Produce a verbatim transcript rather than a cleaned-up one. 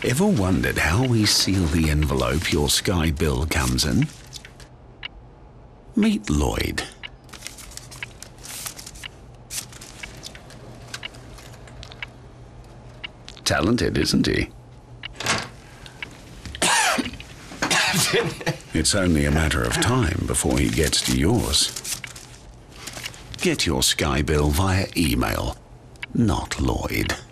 Ever wondered how we seal the envelope your Sky bill comes in? Meet Lloyd. Talented, isn't he? It's only a matter of time before he gets to yours. Get your Sky bill via email, not Lloyd.